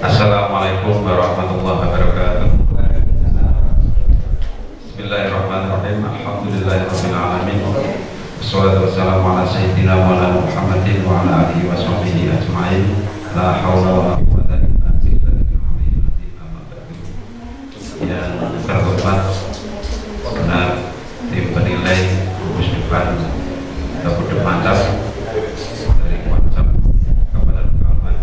Assalamualaikum warahmatullahi wabarakatuh. Bismillahirrahmanirrahim. Alhamdulillahirabbil alamin. Wassalatu wassalamu ala sayyidina Maulana Muhammadin wa ala alihi wa sahbihi ajma'in. La haula wa la quwwata illa billahil aliyyil azim. Yang terhormat benar tim penilai gugus depan atau mantap dari WhatsApp kepada kawan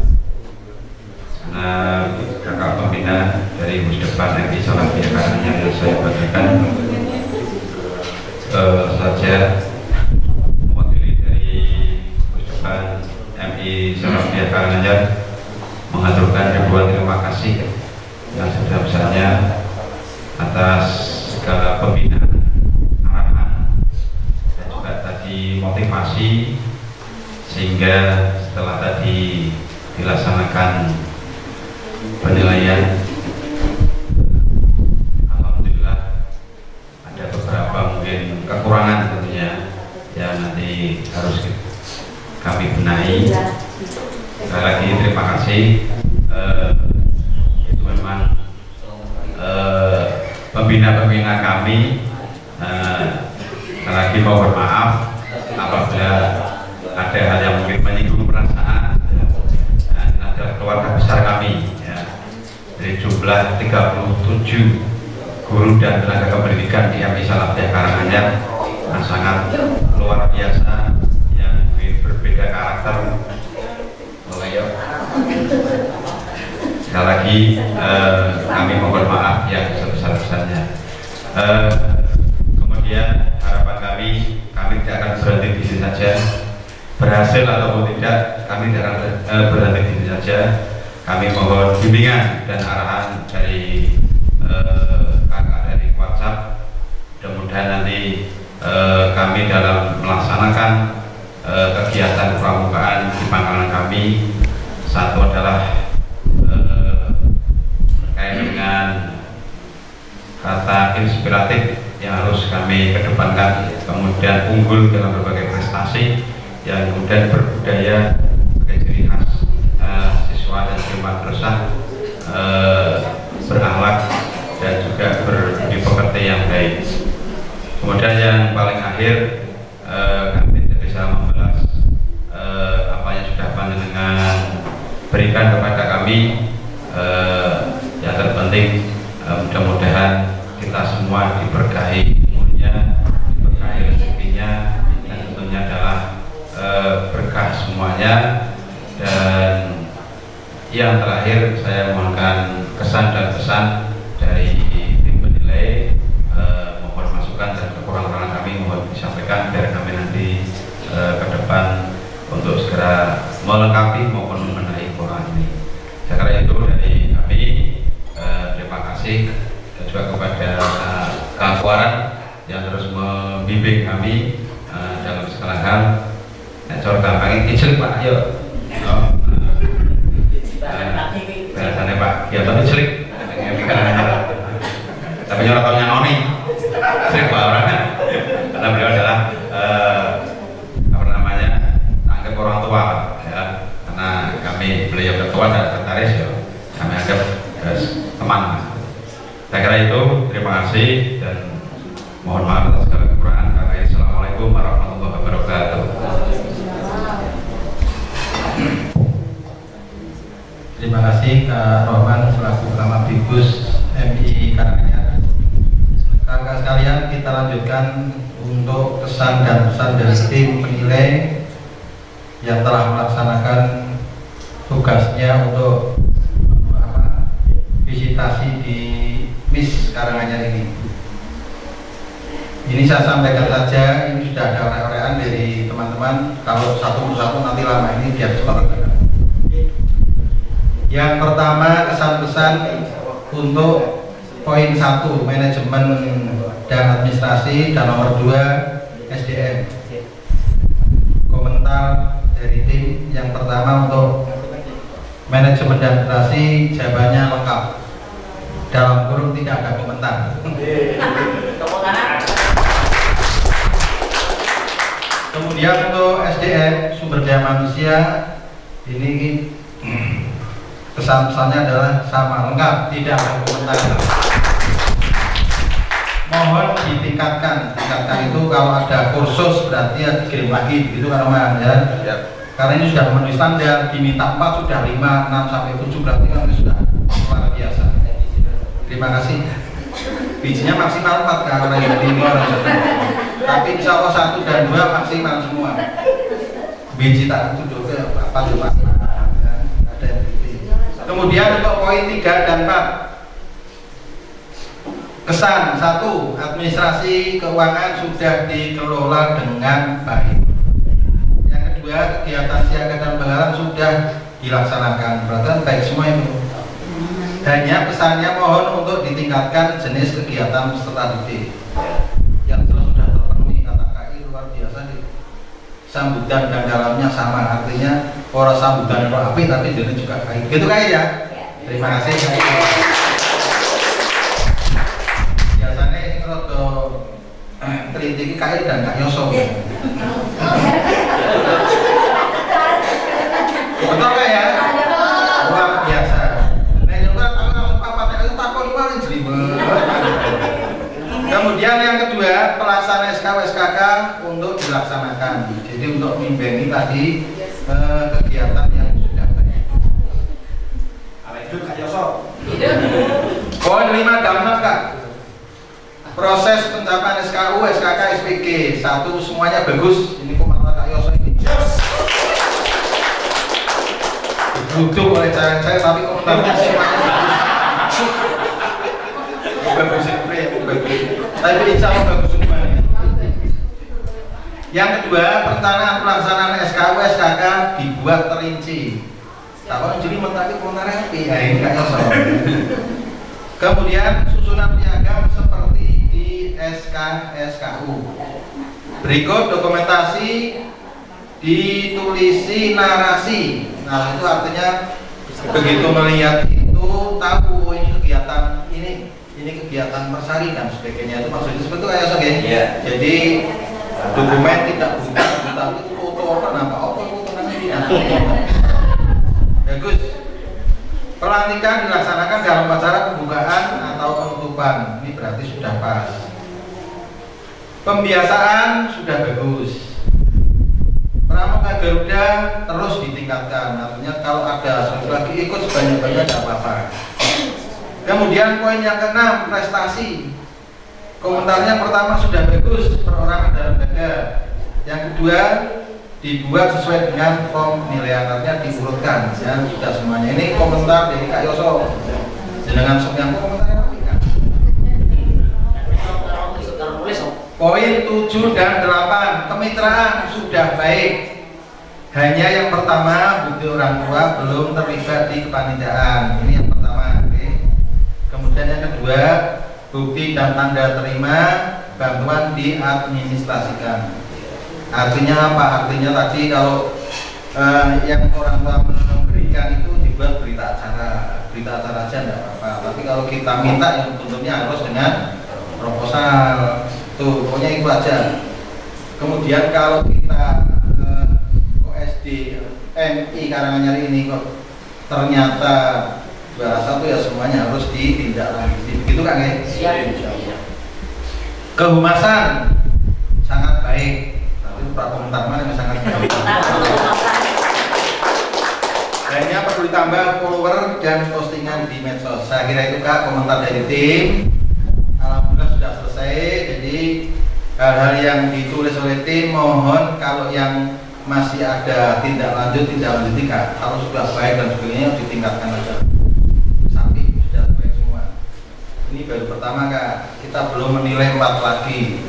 kakak pembina dari gugus depan MI Salafiyah Karanganyar yang saya bagikan saja mewakili dari gugus depan MI Salafiyah Karanganyar mengaturkan ribuan terima kasih yang sebesar-besarnya atas segala pembinaan, arahan dan juga tadi motivasi, sehingga setelah tadi dilaksanakan penilaian, alhamdulillah ada beberapa mungkin kekurangan tentunya yang nanti harus kami benahi. Sekali lagi terima kasih. Itu memang pembina-pembina kami. Sekali lagi mohon maaf apabila ada hal yang mungkin menyinggung perasaan. Dan adalah keluarga besar kami ya. Dari jumlah 37 guru dan tenaga kependidikan di MI Salafiyah Karanganyar yang sangat luar biasa, yang berbeda karakter. Sekali lagi kami mohon maaf yang sebesar-besarnya. Kemudian harapan kami tidak akan berhenti di sini saja. Berhasil ataupun tidak, kami tidak akan berhenti di sini saja. Kami mohon bimbingan dan arahan dari kakak dari WhatsApp. Mudah-mudahan nanti kami dalam melaksanakan kegiatan pramukaan di pangkalan kami, satu adalah terkait dengan kata inspiratif yang harus kami kedepankan, kemudian unggul dalam berbagai prestasi, yang kemudian berbudaya sebagai ciri khas siswa dan siswa madrasah, berakhlak dan juga berbudi pekerti yang baik. Kemudian yang paling akhir, kami tidak bisa membalas apa yang sudah panjenengan berikan kepada kami. Yang terpenting mudah-mudahan kita semua diberkahi umurnya, diberkahi rezekinya, dan tentunya adalah berkah semuanya. Dan yang terakhir, saya mohonkan kesan dan pesan dari tim penilai, mohon masukan dan kekurangan kami mohon disampaikan biar kami nanti ke depan untuk segera melengkapi maupun membenahi Quran ini. Saya kira itu dari kami. Terima kasih juga kepada Kang Waran yang terus membimbing kami dalam segala hal. Cor gampang kecil Pak, yuk. Biasanya Pak, ya tapi celik. Tapi nyorotannya noni, celik Pak orangnya. Karena beliau adalah apa namanya, anggap orang tua, ya. Karena kami beliau ketua dan sekretaris, ya. Kami anggap teman. Saya kira itu, terima kasih dan mohon maaf atas segala kekurangan. Assalamualaikum warahmatullahi wabarakatuh. Terima kasih Kak Rohman selaku Ketua Bigus MI Karanganyar. Kakak sekalian, kita lanjutkan untuk kesan dan pesan dari tim penilai yang telah melaksanakan tugasnya untuk visitasi di MIS Karanganyar ini. Ini saya sampaikan saja, ini sudah ada oleh-olehan dari teman-teman. Kalau satu persatu nanti lama ini biar cepat. Yang pertama, kesan-pesan untuk poin 1 manajemen dan administrasi, dan nomor 2 SDM. Komentar dari tim yang pertama untuk manajemen dan administrasi, jawabannya lengkap. Dalam kurung tidak ada komentar. Kemudian untuk SDM, sumber daya manusia, ini Kesan-pesannya adalah sama, lengkap, tidak ada komentar. Mohon ditingkatkan. Tingkatkan itu kalau ada kursus berarti ya dikirim lagi, begitu kan Roman ya. Karena ini sudah memenuhi standar, diminta 4 sudah 5, 6 sampai 7 berarti kan sudah luar biasa. Terima kasih. Bijinya maksimal 4 karena yang timur. Tapi insya Allah 1 dan 2 maksimal semua. Biji tak itu juga apa coba. Ada yang biji. Kemudian untuk poin 3 dan 4. Kesan 1, administrasi keuangan sudah dikelola dengan baik. Yang kedua, kegiatan siaga dan penggalan sudah dilaksanakan. Berarti baik semua itu. Hanya pesannya mohon untuk ditingkatkan jenis kegiatan peserta didik. Yang jelas sudah terpenuhi, kata KI luar biasa nih. Sambutan dan dalamnya sama, artinya orang sambutan itu api tapi jadi juga baik. Gitu KI ya. Terima kasih KI. Kritik KI dan Kak Yoso. Betul nggak ya? Luar biasa. Nah, juga tahu langsung papat itu takut paling jelimet. Kemudian yang kedua, pelaksanaan SKK untuk dilaksanakan. Jadi untuk membimbing tadi kegiatan yang sudah baik. Itu Kak Yoso. Poin 5 dampak Kak. Proses pencapaian SKU, SKK, SPG 1 semuanya bagus. Ini komentar Kak Yoso ini. Duduk oleh saya tapi komentarnya semuanya bagus. Tapi insya Allah bagus semua. Yang kedua, perencanaan pelaksanaan SKU, SKK dibuat terinci. Kalau jadi mentari komentarnya api. Nah ini Kak Yoso. Kemudian susunan piagam seperti SKU. Berikut dokumentasi ditulisi narasi. Nah itu artinya begitu melihat itu tahu ini kegiatan ini kegiatan persari dan sebagainya. Itu maksudnya seperti itu kayak so, ya. Jadi dokumen tidak buta tapi foto apa foto nanti. Bagus. Pelantikan dilaksanakan dalam acara pembukaan atau penutupan. Ini berarti sudah pas. Pembiasaan sudah bagus. Pramuka Garuda terus ditingkatkan. Artinya kalau ada satu lagi ikut sebanyak-banyaknya tidak apa-apa. Kemudian poin yang ke-6, prestasi. Komentarnya pertama sudah bagus, perorangan dan lembaga. Yang kedua dibuat sesuai dengan form penilaian, artinya diurutkan ya, sudah semuanya. Ini komentar dari Kak Yoso. Dengan yang komentarnya poin 7 dan 8, kemitraan sudah baik. Hanya yang pertama, bukti orang tua belum terlibat di kepanitiaan. Ini yang pertama. Okay. Kemudian yang kedua, bukti dan tanda terima bantuan diadministrasikan. Artinya apa? Artinya tadi kalau yang orang tua memberikan itu dibuat berita acara aja tidak apa-apa. Tapi kalau kita minta yang tentunya harus dengan proposal. Tuh, pokoknya itu aja. Kemudian kalau kita OSD MI Karanganyar ini kok ternyata juara 1 ya semuanya harus ditindaklanjuti. Begitu kan ya? Kehumasan sangat baik. Tapi Pak komentar mana yang sangat baik. Hanya perlu ditambah follower dan postingan di medsos. Saya kira itu Kak komentar dari tim. Alhamdulillah sudah selesai. Jadi hal-hal yang ditulis oleh tim mohon kalau yang masih ada tindak lanjut Kak, harus sudah baik dan sebagainya ditingkatkan aja. Sampai sudah baik semua. Ini baru pertama Kak. Kita belum menilai 4 lagi.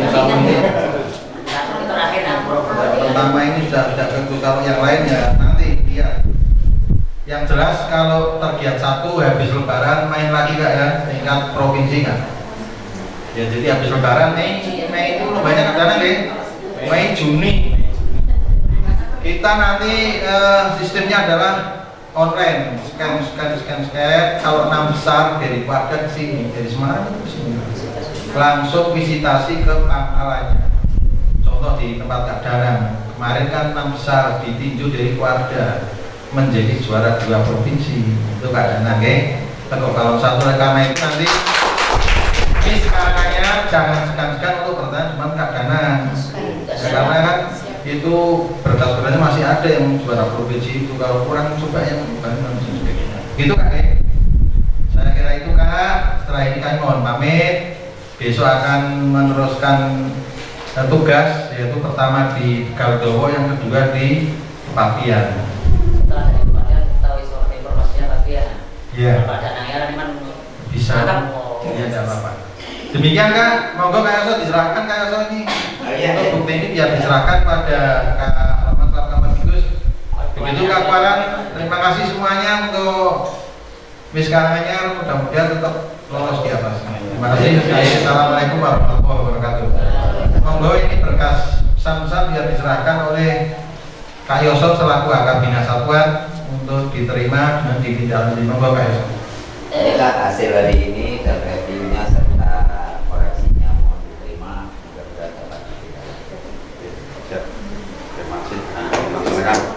Pertama ini sudah bagus. Kalau yang lain ya nanti lihat. Yang jelas kalau tergiat 1 habis lebaran main lagi Kak ya, tingkat provinsi Kak. Ya jadi habis lebaran Mei itu banyak dana deh. Mei Juni kita nanti sistemnya adalah online, scan. Kalau 6 besar dari Kuarda ke sini, dari Semarang ke sini, langsung visitasi ke pangkalannya. Contoh di tempat Kak Danang kemarin kan 6 besar ditinjau dari Kuarda. menjadi juara 2 provinsi. Itu keadaan nggih. Kalau satu karena itu nanti sekarangnya jangan segan-segan untuk bertahan cuma keadaan. Karena kan itu berkas berkasnya masih ada yang juara provinsi itu, kalau kurang coba yang bukan sebagainya. Gitu Kak. Saya kira itu Kak. Setelah ini kami mohon pamit. Besok akan meneruskan tugas, yaitu pertama di Galdowo, yang kedua di Papian. Setelah dari Papian tahu soal informasinya Papian. Iya. Kalau ada anggaran memang Bisa. Iya, tidak apa-apa. Demikian Kak, monggo Kak Yoso diserahkan Kak Yoso ini. Untuk bukti ini biar diserahkan pada Kak Rahmat Kamadikus. Begitu Kak Kuaran, terima kasih semuanya untuk Miss Karanganyar, mudah-mudahan tetap lolos di atas. Terima kasih. Assalamualaikum warahmatullahi wabarakatuh. Monggo ini berkas pesan-pesan biar diserahkan oleh Kak Yoso selaku Akabina Satuan untuk diterima dan ditindaklanjuti. Monggo Kak Yoso. Inilah hasil hari ini dan reviewnya serta koreksinya mohon diterima, mudah-mudahan dapat ditindaklanjuti. Terima kasih.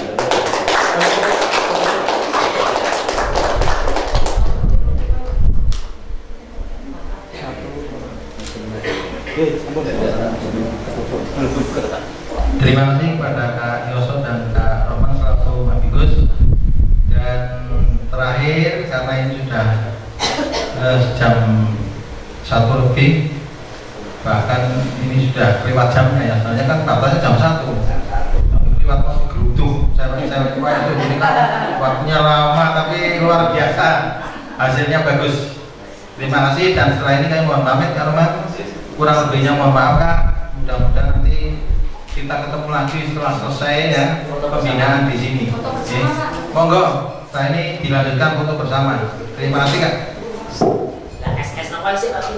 Terima kasih kepada Kak Yoso dan Kak Roman selaku Mabigus. Dan terakhir, karena ini sudah jam 1 lebih, bahkan ini sudah lewat jamnya ya, soalnya kan batasnya jam 1 lewat masih gerutuh. Saya itu jadi waktunya lama tapi luar biasa, hasilnya bagus. Terima kasih, dan setelah ini kami mohon pamit Kak Roman. Kurang lebihnya mohon maaf Kak. Mudah-mudahan nanti kita ketemu lagi setelah selesai ya pembinaan di sini. Oke. Monggo, setelah ini dilanjutkan foto bersama. Terima kasih Kak. SS apa sih Pak?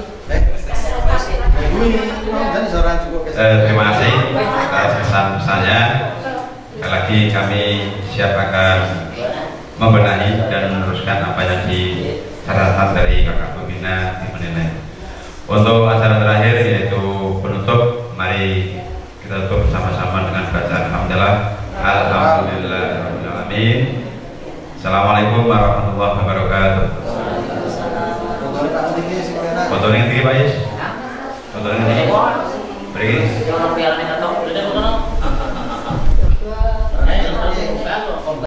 Terima kasih atas pesan-pesannya. Sekali lagi kami siap akan membenahi dan meneruskan apa yang dicatatkan dari Kakak Pembina di menilai. Untuk acara terakhir yaitu penutup, mari kita tutup bersama-sama dengan bacaan alhamdulillah. Alhamdulillahirobbilalamin. Assalamualaikum warahmatullahi wabarakatuh. Foto yang tinggi Pak Yes.